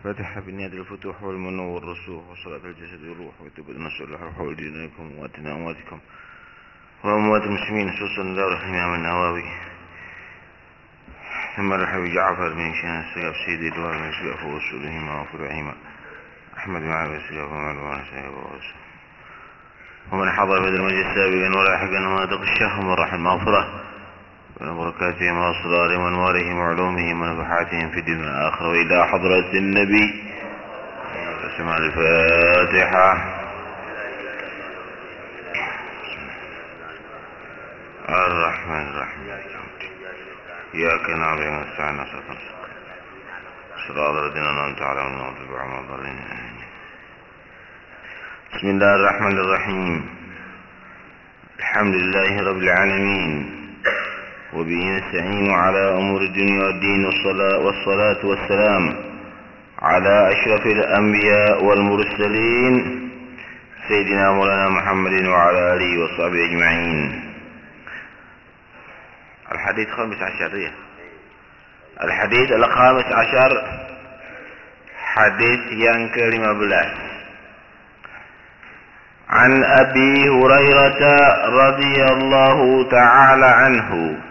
فاتح بالنية الفتوح والمنو والرسوخ وصلاة الجسد والروح وتبدأ نسأل الله حول دينكم وأتنا أمواتكم وأموات المسلمين خصوصا دار الإمام النووي ثم الحبيب جعفر بن شان السياف سيدي دوار من سياف ورسولهما وفرعهما أحمد معاوية السياف ومعلومة سياف ورسول ومن حضر في المجلس سابقا ولاحقا وما تغشاهم ورحم المغفرة وبركاتهم وأسرارهم وأنوارهم وعلومهم ونفحاتهم في الدنيا والآخرة وإلى حضرة النبي اسمع الفاتحة. الرحمن الرحيم إياك نعبد ونستعين صراط الذين أنعمت عليهم غير المغضوب عليهم ولا الضالين. بسم الله الرحمن الرحيم. الحمد لله رب العالمين وبه نستعين على أمور الدنيا والدين والصلاة والسلام على أشرف الأنبياء والمرسلين سيدنا مولانا محمد وعلى آله وصحبه أجمعين. الحديث الخامس عشر حديث yang ke-15 عن أبي هريرة رضي الله تعالى عنه.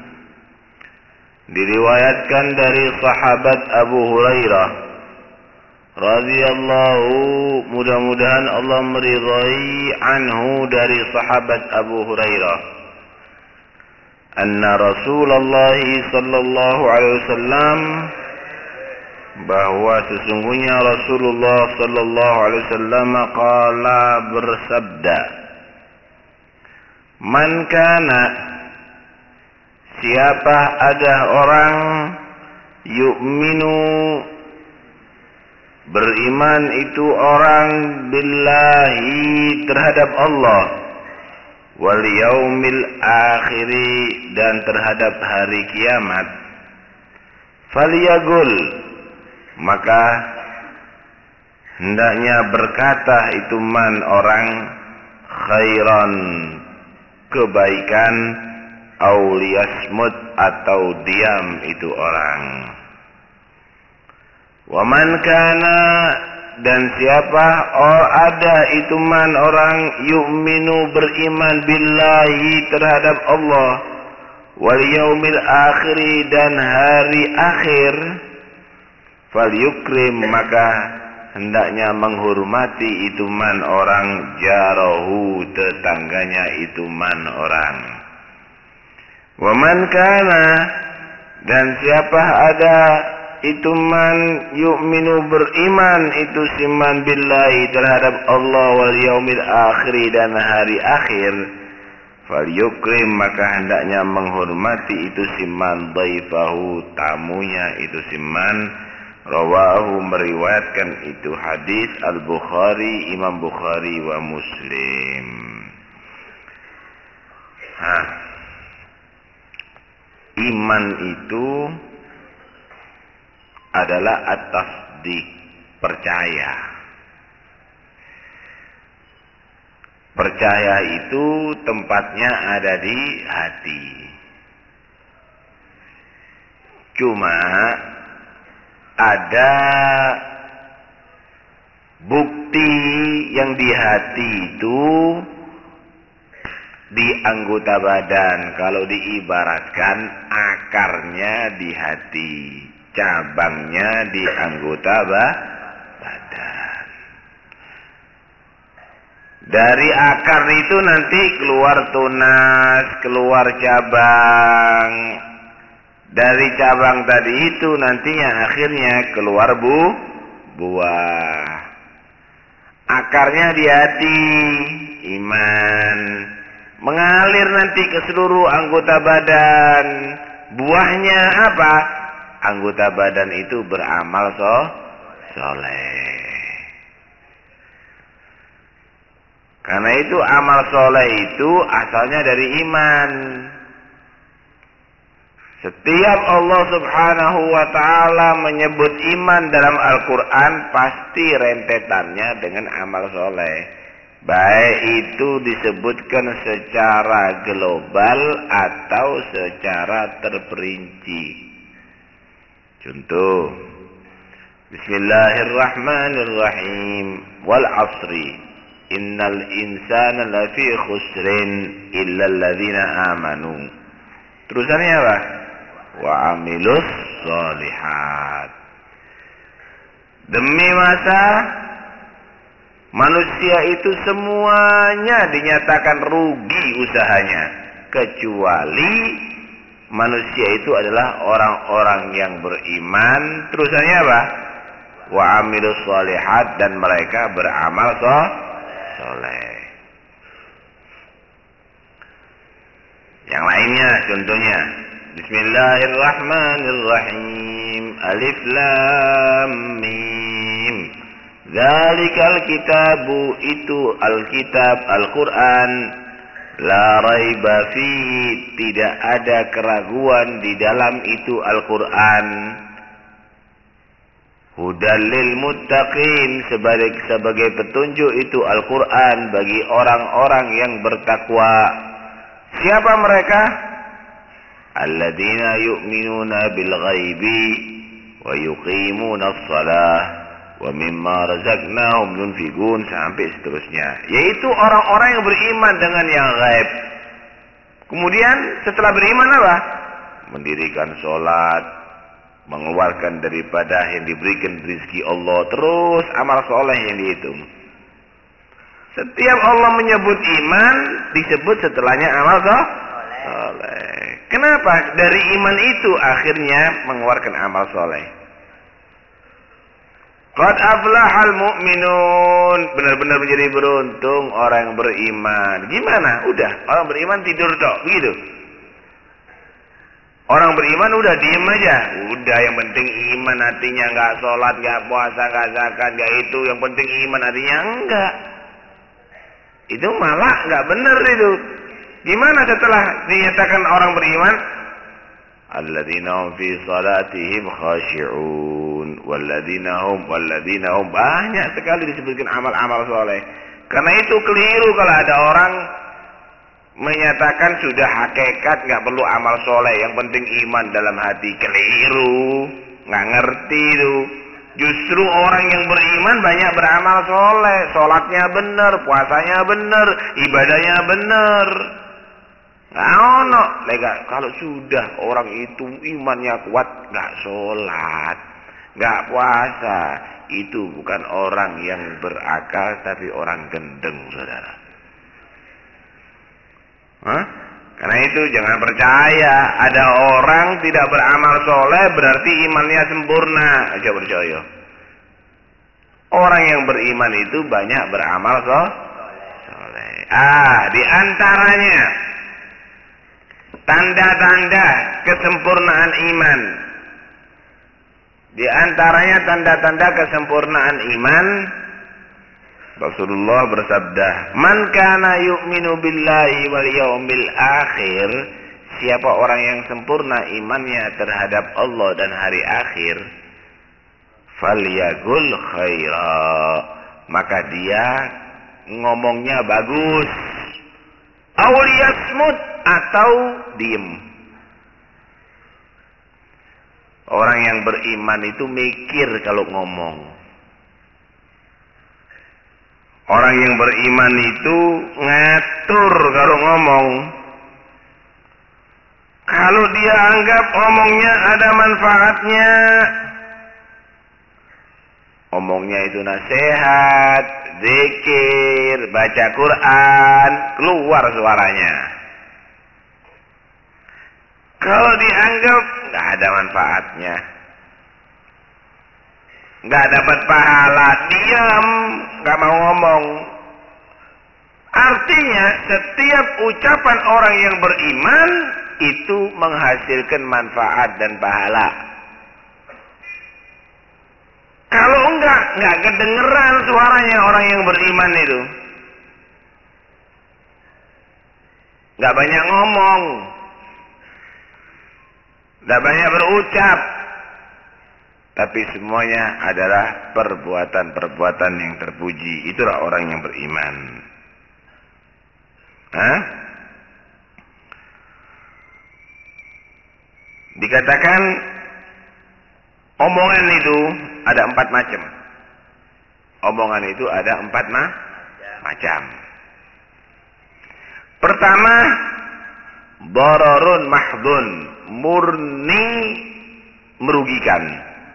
Diriwayatkan dari sahabat Abu Hurairah radhiyallahu, mudah-mudahan Allah meridai, anhu, dari sahabat Abu Hurairah, anna Rasulullah sallallahu alaihi wasallam, bahwa sesungguhnya Rasulullah sallallahu alaihi wasallam qala, bersabda, man kana, siapa ada orang, yu'minu, beriman itu orang, billahi, terhadap Allah, wal yaumil akhiri, dan terhadap hari kiamat, falyagul, maka hendaknya berkata itu man orang, khairan, kebaikan, au liyasmut, atau diam itu orang. Wa man kana, dan siapa ada itu man orang, yu'minu, beriman, billahi, terhadap Allah, wal yaumil akhiri, dan hari akhir, falyukrim, maka hendaknya menghormati itu man orang, jarahu, tetangganya itu man orang. Wa man kana, dan siapa ada itu man, yu'minu, beriman itu siman, billahi, terhadap Allah, wal yaumil akhiri, dan hari akhir, falyukrim, maka hendaknya menghormati itu siman, dhaifahu, tamunya itu siman. Rawahu, meriwayatkan itu hadis Al-Bukhari, Imam Bukhari wa Muslim. Iman itu adalah at-tasdiq, percaya. Percaya itu tempatnya ada di hati. Cuma ada bukti yang di hati itu di anggota badan. Kalau diibaratkan, akarnya di hati, cabangnya di anggota badan. Dari akar itu nanti keluar tunas, keluar cabang. Dari cabang tadi itu nantinya akhirnya keluar buah. Akarnya di hati, iman, mengalir nanti ke seluruh anggota badan. Buahnya apa? Anggota badan itu beramal soleh. Karena itu amal soleh itu asalnya dari iman. Setiap Allah subhanahu wa ta'ala menyebut iman dalam Al-Quran, pasti rentetannya dengan amal soleh. Baik itu disebutkan secara global atau secara terperinci. Contoh, Bismillahirrahmanirrahim. Wal 'asri. Innal insana lafi khusrin illa alladzina amanu. Terusannya apa? Wa 'amilus shalihat. Demi masa manusia itu semuanya dinyatakan rugi usahanya, kecuali manusia itu adalah orang-orang yang beriman. Terusannya apa? Wa 'amilus shalihat, dan mereka beramal soleh. Yang lainnya contohnya Bismillahirrahmanirrahim. Alif lam mim. Dzalikal kitabu, itu Alkitab Al-Qur'an, la raiba fihi, tidak ada keraguan di dalam itu Al-Qur'an. Hudal lil muttaqin, sebagai petunjuk itu Al-Qur'an bagi orang-orang yang bertakwa. Siapa mereka? Alladzina yu'minuna bil ghaibi wa yuqimuna shalah wa mimma razaqnahum yunfiqun, sampai seterusnya, yaitu orang-orang yang beriman dengan yang gaib. Kemudian setelah beriman apa? Mendirikan sholat, mengeluarkan daripada yang diberikan rezeki Allah, terus amal soleh yang dihitung. Setiap Allah menyebut iman, disebut setelahnya amal soleh. Kenapa? Dari iman itu akhirnya mengeluarkan amal soleh. Qad aflahal mu'minun, benar-benar menjadi beruntung orang yang beriman. Gimana? Udah, orang beriman tidur tok, begitu. Orang beriman udah diem aja. Udah, yang penting iman, artinya enggak sholat, enggak puasa, enggak zakat, enggak itu. Yang penting iman, artinya enggak. Itu malah enggak benar itu. Gimana setelah dinyatakan orang beriman? Alladzina hum fi salatihim khashi'un walladzina hum banyak sekali disebutkan amal-amal soleh. Karena itu keliru kalau ada orang menyatakan sudah hakikat nggak perlu amal soleh, yang penting iman dalam hati. Keliru, nggak ngerti itu. Justru orang yang beriman banyak beramal soleh, sholatnya benar, puasanya benar, ibadahnya benar. Nah, kalau sudah orang itu imannya kuat, nggak sholat, nggak puasa, itu bukan orang yang berakal, tapi orang gendeng, saudara. Karena itu jangan percaya ada orang tidak beramal soleh berarti imannya sempurna. Aja percaya. Orang yang beriman itu banyak beramal soleh. Di antaranya tanda-tanda kesempurnaan iman. Di antaranya tanda-tanda kesempurnaan iman, Rasulullah bersabda, "Man kana yu'minu billahi wal yaumil akhir," siapa orang yang sempurna imannya terhadap Allah dan hari akhir, "falyaqul khaira," maka dia ngomongnya bagus, "aw liyasmut," atau diem. Orang yang beriman itu mikir kalau ngomong. Orang yang beriman itu ngatur kalau ngomong. Kalau dia anggap omongnya ada manfaatnya, omongnya itu nasihat, zikir, baca Quran, keluar suaranya. Kalau dianggap nggak ada manfaatnya, nggak dapat pahala, diam, nggak mau ngomong. Artinya setiap ucapan orang yang beriman itu menghasilkan manfaat dan pahala. Kalau nggak kedengeran suaranya orang yang beriman itu, nggak banyak ngomong, nggak banyak berucap, tapi semuanya adalah perbuatan-perbuatan yang terpuji. Itulah orang yang beriman. Dikatakan omongan itu ada 4 macam. Omongan itu ada 4 macam. Pertama, dararun mahdun, murni merugikan.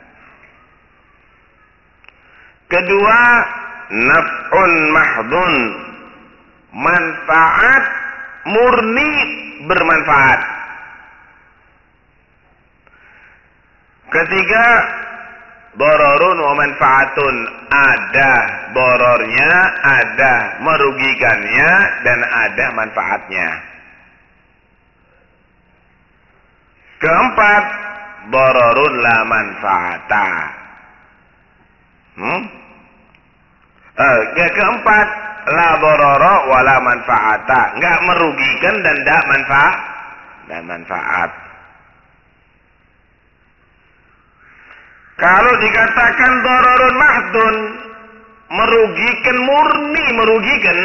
Kedua, naf'un mahdun, manfaat murni bermanfaat. Ketiga, dararun wa manfaatun, ada dararnya, ada merugikannya, dan ada manfaatnya. Keempat, dararun la manfaata. Keempat, la darara wa la manfaata, enggak merugikan dan enggak manfaat. Kalau dikatakan dararun mahdun, merugikan, murni merugikan,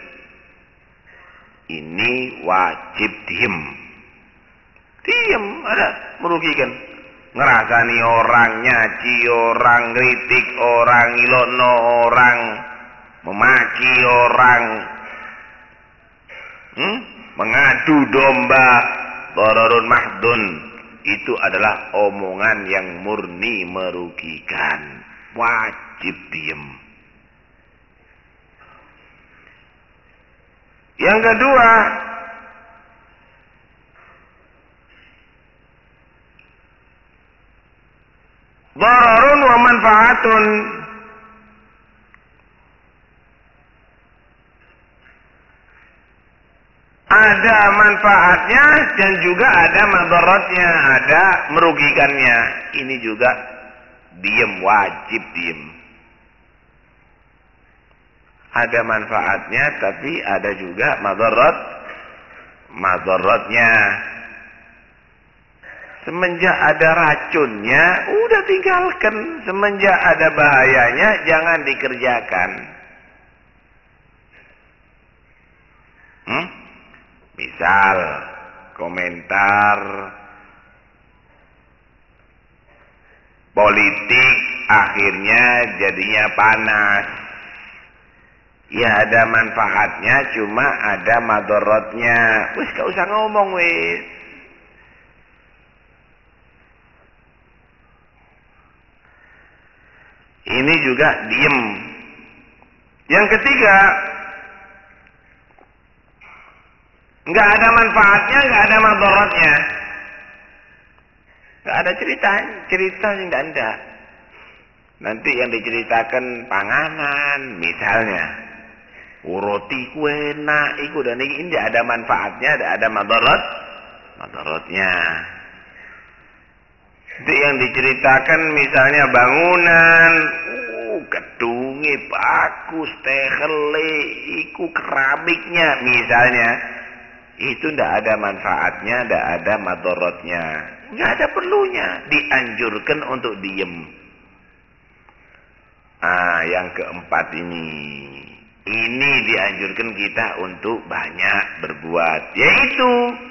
ini wajib diem. Diem, ada merugikan. Ngerasani orang, nyaci orang, kritik orang, ilono orang, memaki orang, mengadu domba, dararun mahdun. Itu adalah omongan yang murni merugikan. Wajib diem. Yang kedua, dararun wa manfaatun, ada manfaatnya dan juga ada madaratnya, ada merugikannya. Ini juga diem, wajib diem. Ada manfaatnya tapi ada juga madaratnya. Semenjak ada racunnya, udah tinggalkan. Semenjak ada bahayanya, jangan dikerjakan. Misal, komentar politik akhirnya jadinya panas. Ya ada manfaatnya, cuma ada madaratnya. Wis gak usah ngomong wis. Ini juga diem. Yang ketiga, nggak ada manfaatnya, nggak ada madaratnya, nggak ada cerita yang nggak ada. Nanti yang diceritakan panganan, misalnya, roti kue enak, iku dan ini nggak ada manfaatnya, ada madaratnya. Nanti yang diceritakan misalnya bangunan, gedungnya bagus, tekele, iku keramiknya misalnya. Itu tidak ada manfaatnya, tidak ada madaratnya, nggak ada perlunya, dianjurkan untuk diem. Yang keempat ini dianjurkan kita untuk banyak berbuat, yaitu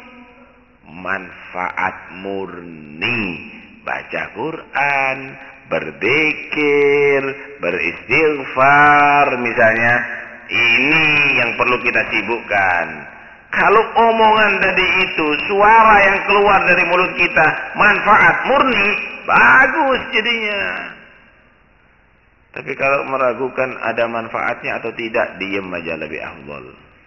manfaat murni, baca Quran, berzikir, beristighfar misalnya. Ini yang perlu kita sibukkan. Kalau omongan tadi itu, suara yang keluar dari mulut kita, manfaat murni, bagus jadinya. Tapi kalau meragukan ada manfaatnya atau tidak, diam aja lebih afdal.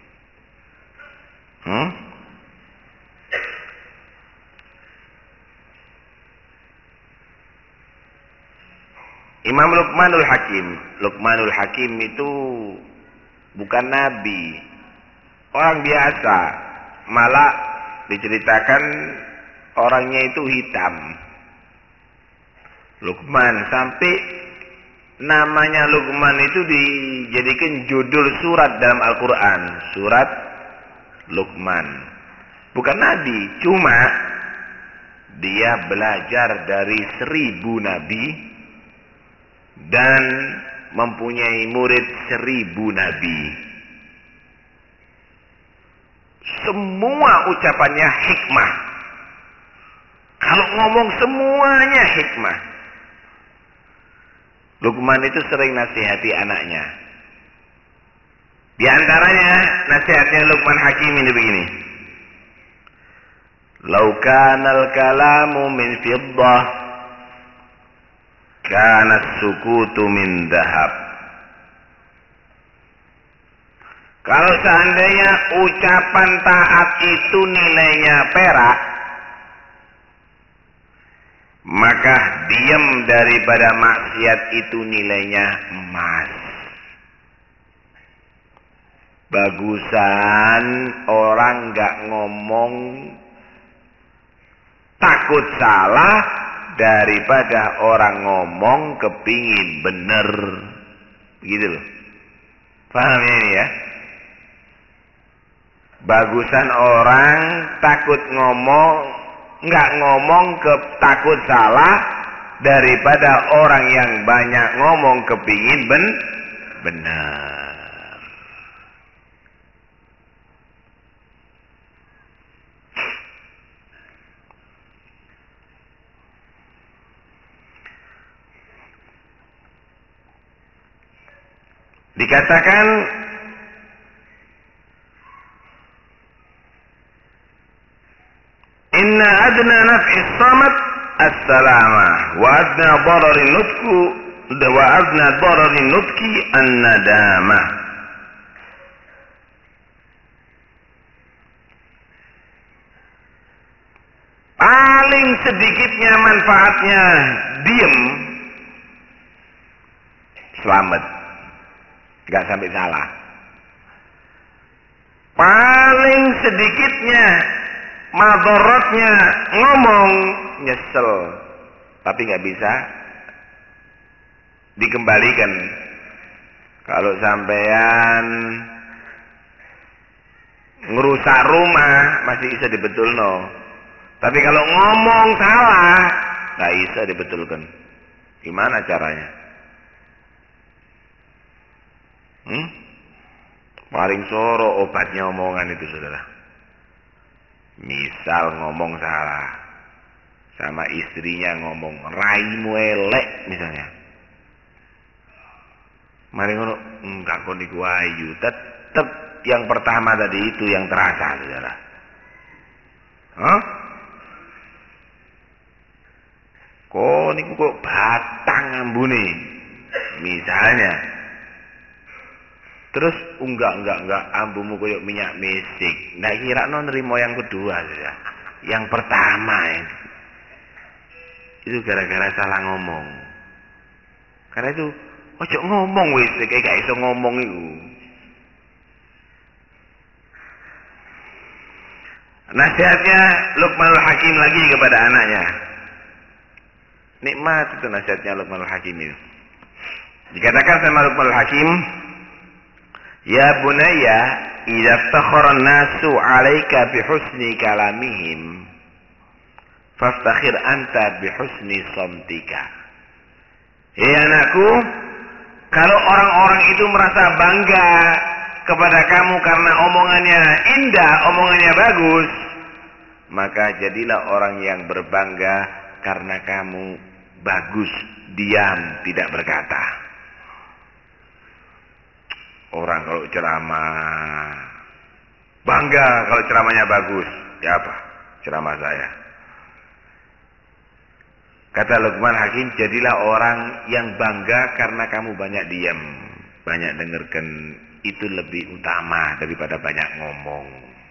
Imam Luqmanul Hakim. Luqmanul Hakim itu bukan nabi, orang biasa. Malah diceritakan orangnya itu hitam. Luqman, sampai namanya Luqman itu dijadikan judul surat dalam Al-Quran. Surat Luqman. Bukan nabi, cuma dia belajar dari 1000 nabi dan mempunyai murid 1000 nabi. Semua ucapannya hikmah. Kalau ngomong semuanya hikmah. Luqman itu sering nasihati anaknya. Di antaranya nasihatnya Luqman Hakim ini begini. Lau kanal kalamu min fiddah kana sukutu min dahab. Kalau seandainya ucapan taat itu nilainya perak, maka diam daripada maksiat itu nilainya emas. Bagusan orang gak ngomong takut salah daripada orang ngomong kepingin bener. Begitu loh. Paham ya ini ya? Bagusan orang takut ngomong, nggak ngomong takut salah daripada orang yang banyak ngomong kepingin benar. Dikatakan inna adna naf'is samat as-salamah wa adna dararin nutku wa adna dararin nutki an-nadamah. Paling sedikitnya manfaatnya diem, selamat, gak sampai salah. Paling sedikitnya madaratnya ngomong, nyesel, tapi nggak bisa dikembalikan. Kalau sampean ngerusak rumah masih bisa dibetulno, tapi kalau ngomong salah nggak bisa dibetulkan. Gimana caranya? Paling soro obatnya omongan itu, saudara. Misal ngomong salah sama istrinya, ngomong raimu elek misalnya, mari ngono enggak kon niku ayu, tetep yang pertama tadi itu yang terasa, saudara. Kok niku kok batang ambune misalnya. Terus enggak ambumu koyok minyak misik. Ndak kira nerimo yang kedua saja. Yang pertama itu gara-gara salah ngomong. Karena itu ojo ngomong wis kayak gak iso ngomong itu. Nasihatnya Luqmanul Hakim lagi kepada anaknya. Nikmat itu nasihatnya Luqmanul Hakim itu. Dikatakan sama Luqmanul Hakim, ya bunayya, idza iftakhara an-nasu 'alaika bi husni kalamihim, faftakhir anta bi husni samtika. Hei anakku, kalau orang-orang itu merasa bangga kepada kamu karena omongannya indah, omongannya bagus, maka jadilah orang yang berbangga karena kamu bagus, diam, tidak berkata. Orang kalau ceramah bangga kalau ceramahnya bagus. Ya apa? Ceramah saya. Kata Luqman Hakim, jadilah orang yang bangga karena kamu banyak diam, banyak dengarkan. Itu lebih utama daripada banyak ngomong.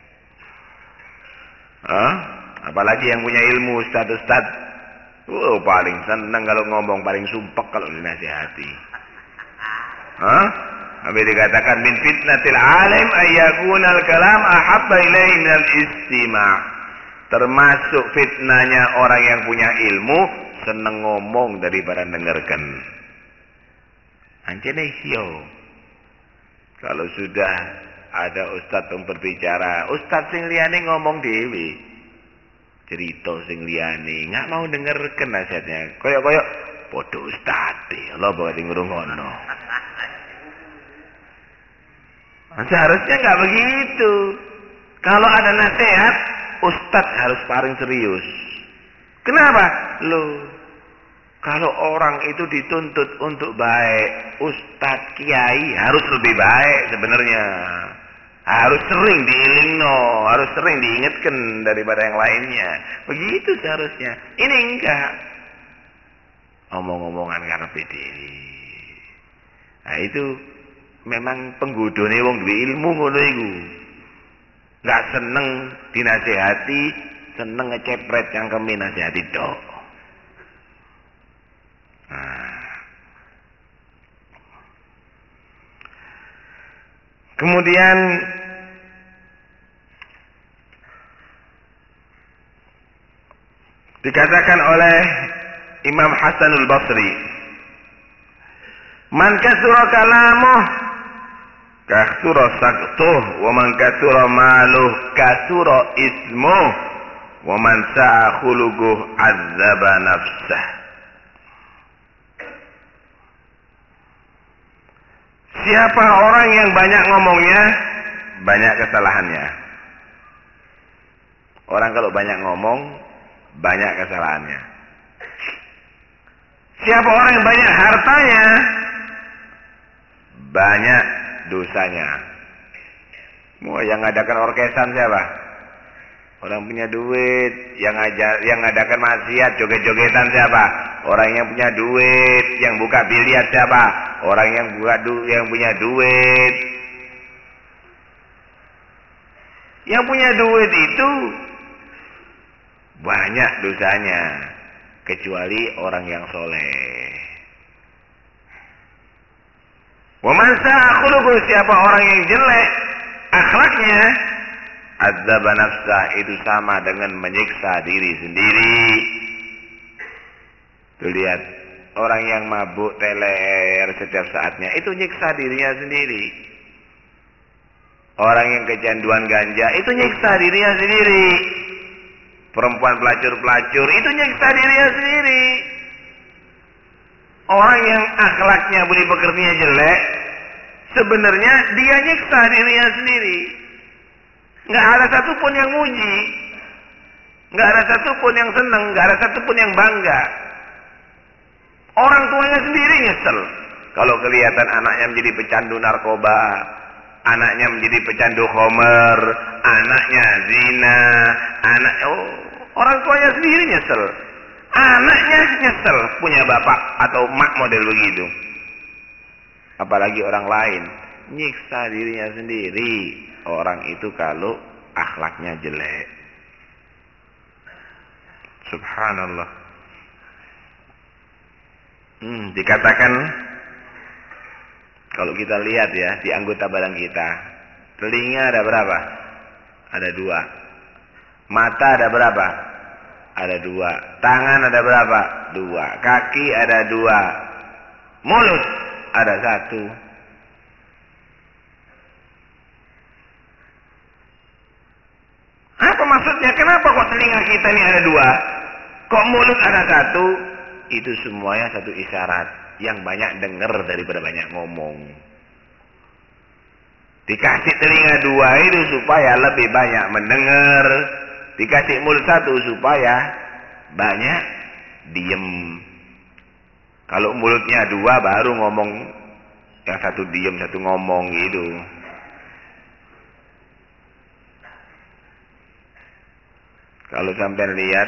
Apalagi yang punya ilmu, ustad-ustad, paling senang kalau ngomong, paling sumpek kalau dinasihati. Habis dikatakan min fitnatil alim ayyakunal kalam ahabba ilaihi minal istima'. Termasuk fitnahnya orang yang punya ilmu, seneng ngomong daripada dengarkan. Ancene sio. Kalau sudah ada ustaz yang berbicara, ustaz sing liyane ngomong dhewe. Cerita sing liyane, enggak mau dengarkan nasihatnya. Koyok-koyok padha ustaz e, lha kok ngrungokno. Seharusnya nggak begitu. Kalau ada nasihat, ustadz harus paling serius. Kenapa? Kalau orang itu dituntut untuk baik, ustadz, kiai harus lebih baik sebenarnya. Harus sering diilingno, harus sering diingatkan daripada yang lainnya. Begitu seharusnya. Ini enggak. Omong-omongan karepe dhewe. Nah itu memang penggodone wong duwe ilmu ngono iku. Enggak seneng dinasehati, seneng ngecepret cangkeme nasihati tok. Kemudian dikatakan oleh Imam Hasanul Basri, man kasura kalamuh kasura saktuh, wa man kasura maluh kasura ismuh, wa man sa'a khuluquh azzaba nafsah. Siapa orang yang banyak ngomongnya, banyak kesalahannya. Orang kalau banyak ngomong, banyak kesalahannya. Siapa orang yang banyak hartanya, banyak dosanya. Mau yang ngadakan orkesan siapa? Orang punya duit. Yang ngadakan maksiat, joget-jogetan siapa? Orang yang punya duit. Yang buka biliar siapa? Orang yang punya duit. Yang punya duit itu banyak dosanya, kecuali orang yang soleh. Wa man sa'a khuluquhu, siapa orang yang jelek akhlaknya, adzaba nafsah, itu sama dengan menyiksa diri sendiri. Tuh lihat, orang yang mabuk teler setiap saatnya itu nyiksa dirinya sendiri. Orang yang kecanduan ganja itu nyiksa dirinya sendiri. Perempuan pelacur-pelacur itu nyiksa dirinya sendiri. Orang yang akhlaknya budi pekertinya jelek, sebenarnya dia nyiksa dirinya sendiri. Nggak ada satupun yang muji, nggak ada satupun yang senang, nggak ada satupun yang bangga. Orang tuanya sendiri nyesel kalau kelihatan anaknya menjadi pecandu narkoba, anaknya menjadi pecandu khamr, anaknya zina, orang tuanya sendiri nyesel. Anaknya nyesel punya bapak atau mak model begitu. Apalagi orang lain, nyiksa dirinya sendiri. Orang itu kalau akhlaknya jelek. Subhanallah. Dikatakan kalau kita lihat ya di anggota badan kita, telinga ada berapa? Ada 2. Mata ada berapa? Ada 2. Tangan ada berapa? 2. Kaki ada 2. Mulut ada 1. Apa maksudnya? Kenapa kok telinga kita ini ada 2? Kok mulut ada 1? Itu semuanya satu isyarat. Yang banyak dengar daripada banyak ngomong. Dikasih telinga 2 itu supaya lebih banyak mendengar. Dikasih mulut 1 supaya banyak diem. Kalau mulutnya 2 baru ngomong. Yang 1 diem, 1 ngomong gitu. Kalau sampai lihat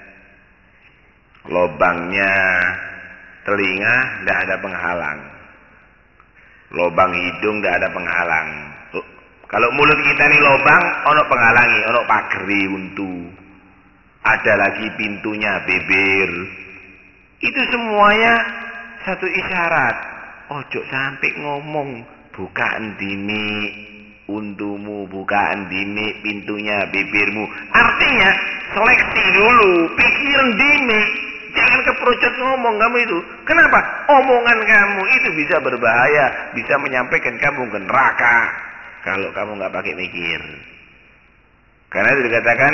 lobangnya telinga tidak ada penghalang, lobang hidung tidak ada penghalang. Kalau mulut kita ini lobang, ono penghalangi, ono pageri untu, ada lagi pintunya bibir. Itu semuanya satu isyarat. Ojo sampai ngomong bukaan dini untumu, bukaan dini pintunya bibirmu. Artinya seleksi dulu, pikiran dini. Jangan keprojot ngomong kamu itu. Kenapa? Omongan kamu itu bisa berbahaya, bisa menyampaikan kamu ke neraka kalau kamu nggak pakai mikir. Karena itu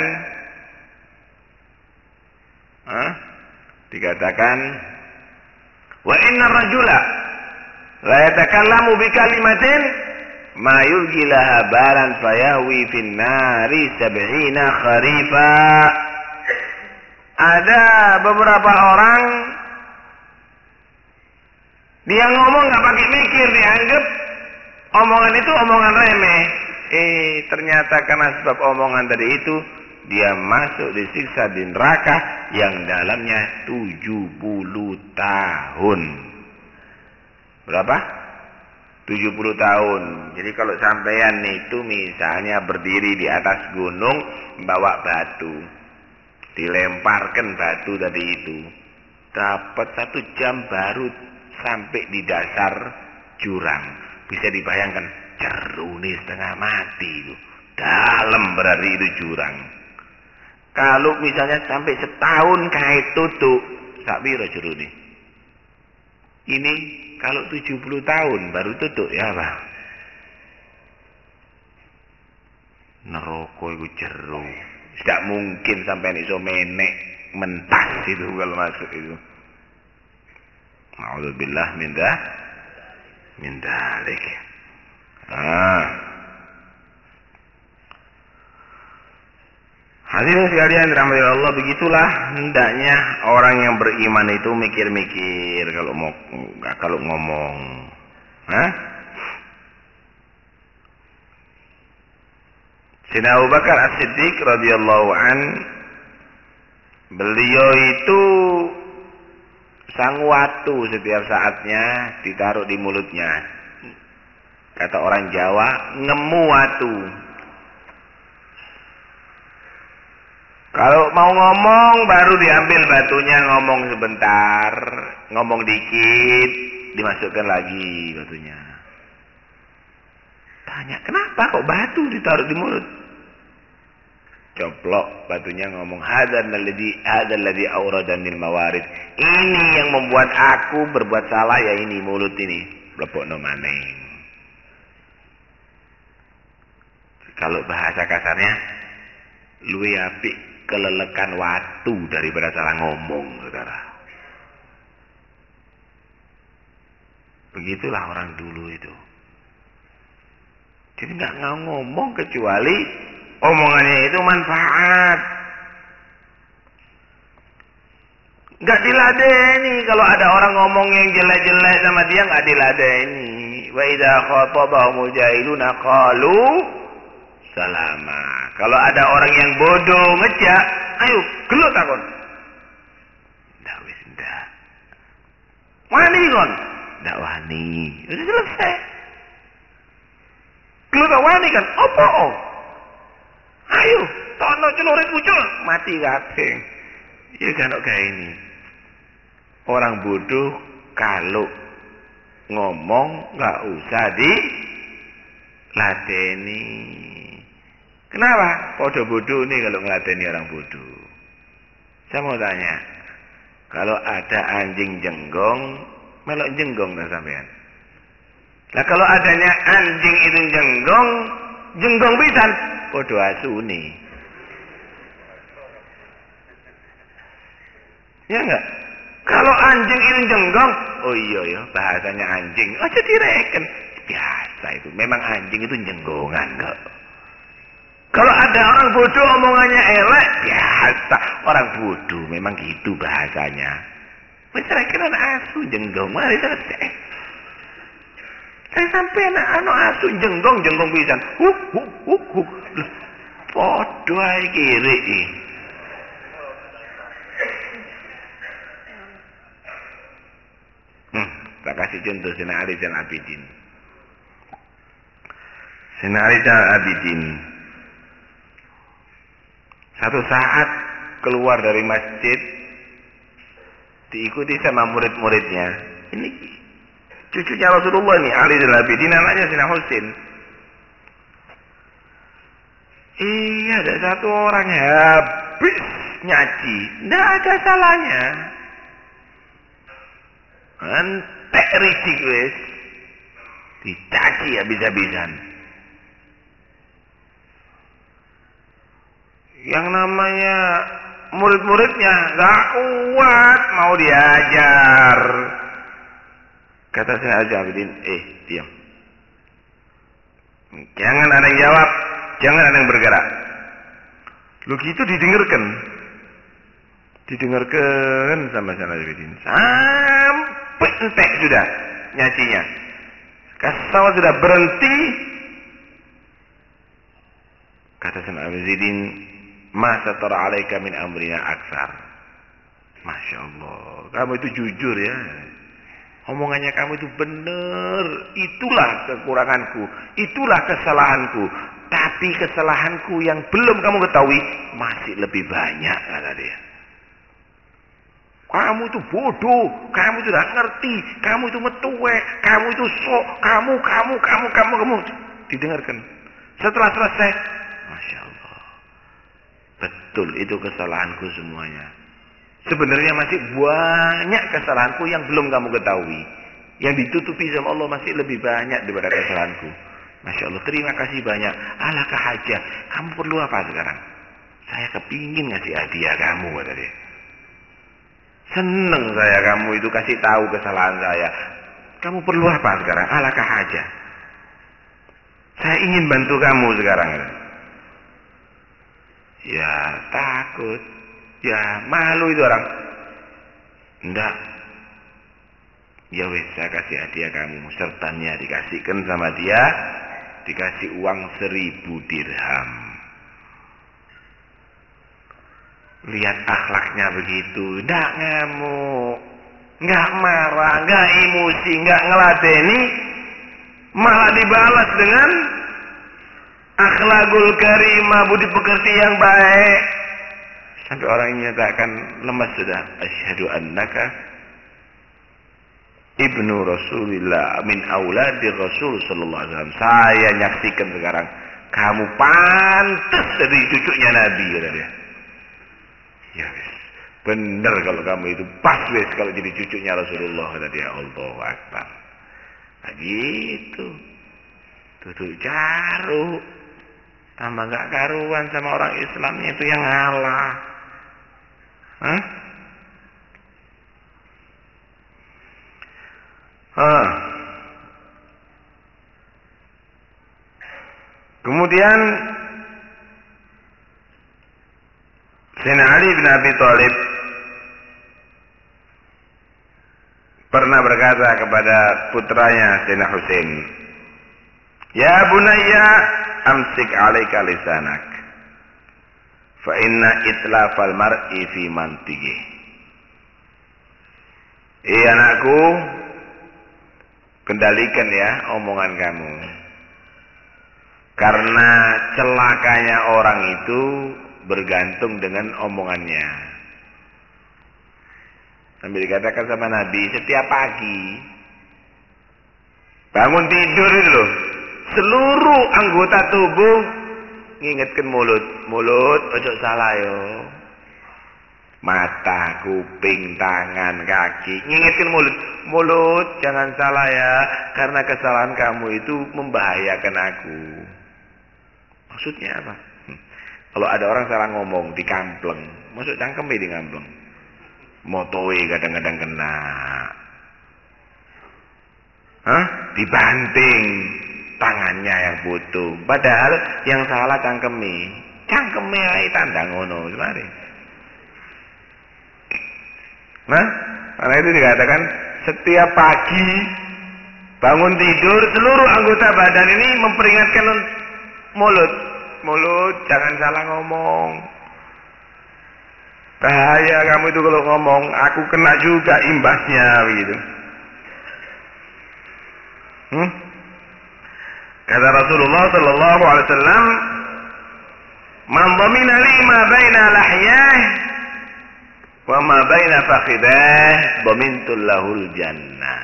dikatakan wa inna rajula la yatakallamu bi kalimatin ma yulgilaha balan fayahwi fin nari 70 kharifa. Ada beberapa orang Dia ngomong nggak pakai mikir, dianggap omongan itu omongan remeh. Ternyata karena sebab omongan tadi itu dia masuk disiksa di neraka yang dalamnya 70 tahun. Berapa? 70 tahun. Jadi kalau sampean itu misalnya berdiri di atas gunung bawa batu, dilemparkan batu tadi itu, dapat 1 jam baru sampai di dasar jurang. Bisa dibayangkan, jeruni setengah mati itu. Dalam berarti itu jurang. Kalau misalnya sampai setahun kait tutup, sak piro jeruni? Ini kalau 70 tahun baru tutup ya Pak. Neraka itu jero. Tidak mungkin sampai iso menek mentas itu kalau masuk itu. A'udzubillah min dzalik. Hadirin sekalian dirahmati Allah, begitulah hendaknya orang yang beriman itu mikir-mikir kalau ngomong. Sayyidina Abu Bakar As-Siddiq radhiyallahu an, beliau itu sang watu setiap saatnya ditaruh di mulutnya. Kata orang Jawa, ngemu watu. Kalau mau ngomong baru diambil batunya, ngomong sebentar, ngomong dikit, dimasukkan lagi batunya. Tanya, kenapa kok batu ditaruh di mulut? Coplok batunya, ngomong hadzal ladzi awradanil mawarid. Ini yang membuat aku berbuat salah, ya ini mulut ini. Mlepokno maneh. Kalau bahasa kasarnya, luwih apik kelelekan watu daripada salah ngomong, saudara. Begitulah orang dulu itu. Jadi nggak ngomong kecuali omongannya itu manfaat. Nggak diladeni. Kalau ada orang ngomong yang jelek-jelek sama dia, nggak diladeni. Wa idza khatabahumul jahiluna qalu salama. Kalau ada orang yang bodoh ngejak, ayo gelut takon. Ndak wis ndak. Wani kon. Ndak wani. Sudah selesai. Gelut wani kan? Opo? Ayo, tono celurit muncul, mati kabeh. Ya kan kayak ini. Orang bodoh kalau ngomong nggak usah diladeni. Kenapa? Podo bodoh nih kalau ngeladeni orang bodoh. Saya mau tanya, kalau ada anjing jenggong, melok jenggong tak sampean? Nah kalau adanya anjing itu jenggong pisan, podo asuni. Ya enggak? Kalau anjing itu jenggong, oh iya bahasanya anjing, aja direken. Biasa itu, memang anjing itu jenggongan kok. Kalau ada orang bodoh omongannya elek, biasa. Orang bodoh memang gitu bahasanya. Misalnya kira asu jenggong, mari selesai. Saya sampai anak asu jenggong pisan. Podo ae kiri. Tak kasih contoh Sayyidina Ali Zainal Abidin. Sayyidina Ali Zainal Abidin satu saat keluar dari masjid, diikuti sama murid-muridnya. Ini cucunya Rasulullah nih, Ali Zainal Abidin, anaknya Sayyidina Husain. Iya, ada satu orang habis nyaji, tidak ada salahnya. Entek risik wis, dicaci habis-habisan. Yang namanya murid-muridnya gak kuat mau diajar. Kata saya aja Abidin, diam. Jangan ada yang jawab, jangan ada yang bergerak. Lu gitu didengarkan sama Abidin. Sampai entek sudah. nyacinya. Pesawat sudah berhenti. Kata Sayyidina Abu Zaidin, "Ma satara 'alaika min amrina aksar." Masya Allah, kamu itu jujur ya. Omongannya kamu itu benar. Itulah kekuranganku, itulah kesalahanku. Tapi kesalahanku yang belum kamu ketahui masih lebih banyak, kata dia. Kamu itu bodoh, kamu itu tidak ngerti, kamu itu metuwek, kamu itu sok, kamu. Didengarkan. Setelah selesai, Masya Allah. Betul, itu kesalahanku semuanya. Sebenarnya masih banyak kesalahanku yang belum kamu ketahui. Yang ditutupi sama Allah masih lebih banyak daripada kesalahanku. Masya Allah, terima kasih banyak. Alakah hajah, kamu perlu apa sekarang? Saya kepingin ngasih hadiah kamu, kata dia. Seneng saya kamu itu kasih tahu kesalahan saya. Kamu perlu apa sekarang? Alakah hajah, saya ingin bantu kamu sekarang. Ya takut, ya malu itu orang. Enggak. Ya wis, saya kasih hadiah kamu. Sertanya dikasihkan sama dia, dikasih uang 1000 dirham. Lihat akhlaknya begitu, enggak ngamuk, enggak marah, enggak emosi, enggak ngeladeni, malah dibalas dengan akhlakul karimah, budi pekerti yang baik. Sampai orang ini menyatakan lemas sudah, asyhadu annaka ibnu Rasulillah min auladi Rasul sallallahu alaihi wasallam. Saya nyaksikan sekarang kamu pantas jadi cucunya Nabi, kata dia. Ya wis, benar kalau kamu itu pas wis kalau jadi cucunya Rasulullah, kata dia. Allahu Akbar. Nah gitu. Tutup jaru. Tambah gak karuan sama orang Islamnya itu yang ngalah. Hah? Kemudian Sayyidina Ali bin Abi Thalib pernah berkata kepada putranya Sayyidina Husain, "Ya bunayya, amsik 'alaika lisanak, fa inna itlafal mar'i fi mantiqih." Anakku, kendalikan ya omongan kamu. Karena celakanya orang itu bergantung dengan omongannya. Sambil dikatakan sama Nabi, setiap pagi bangun tidur itu loh, seluruh anggota tubuh ngingetkan mulut ojo salah yo. Mata, kuping, tangan, kaki ngingetkan mulut jangan salah ya, karena kesalahan kamu itu membahayakan aku. Maksudnya apa? Kalau ada orang salah ngomong di kampleng, masuk cangkeme di kampleng, motowe kadang-kadang kena, dibanting tangannya yang butuh, padahal yang salah cangkeme ae tandang ngono semare. Nah, karena itu dikatakan setiap pagi bangun tidur seluruh anggota badan ini memperingatkan mulut jangan salah ngomong. Bahaya kamu itu kalau ngomong, aku kena juga imbasnya begitu. Kata Rasulullah sallallahu alaihi wasallam, "Man dhamina li ma baina lahyah wa ma baina fakhidah, dhamintu lahul jannah."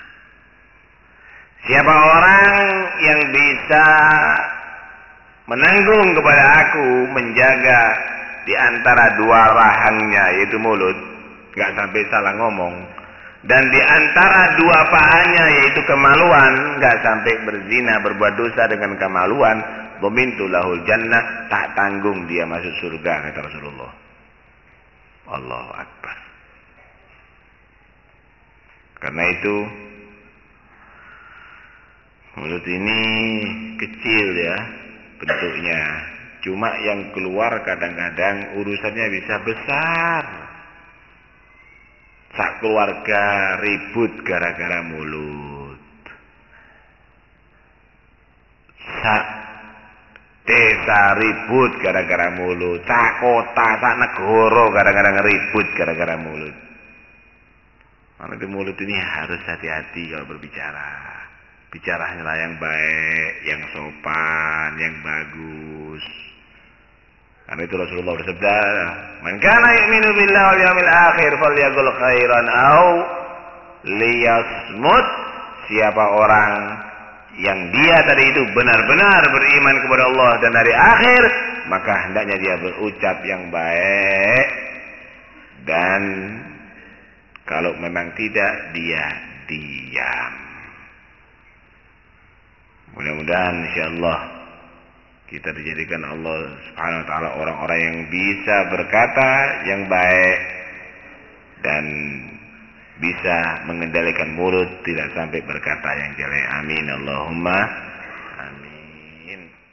Siapa orang yang bisa menanggung kepada aku, menjaga di antara dua rahangnya yaitu mulut, enggak sampai salah ngomong, dan di antara dua pahanya yaitu kemaluan, enggak sampai berzina, berbuat dosa dengan kemaluan, dhamintu lahul jannah, tak tanggung dia masuk surga, kata Rasulullah. Allahu Akbar. Karena itu mulut ini kecil ya bentuknya, cuma yang keluar kadang-kadang urusannya bisa besar. Sak keluarga ribut gara-gara mulut. sak desa ribut gara-gara mulut, sak kota, sak negara gara-gara ribut gara-gara mulut. Karena di mulut ini harus hati-hati kalau berbicara. Bicaranya yang baik, yang sopan, yang bagus. Karena itu Rasulullah bersabda, "Man kana yu'minu billahi wal yawmil akhir falyaqul khairan aw liyasmut." Siapa orang yang dia tadi itu benar-benar beriman kepada Allah dan hari akhir, maka hendaknya dia berucap yang baik, dan kalau memang tidak, dia diam. Mudah-mudahan insyaallah kita dijadikan Allah Subhanahu wa taala orang-orang yang bisa berkata yang baik dan bisa mengendalikan mulut tidak sampai berkata yang jelek. Amin Allahumma amin.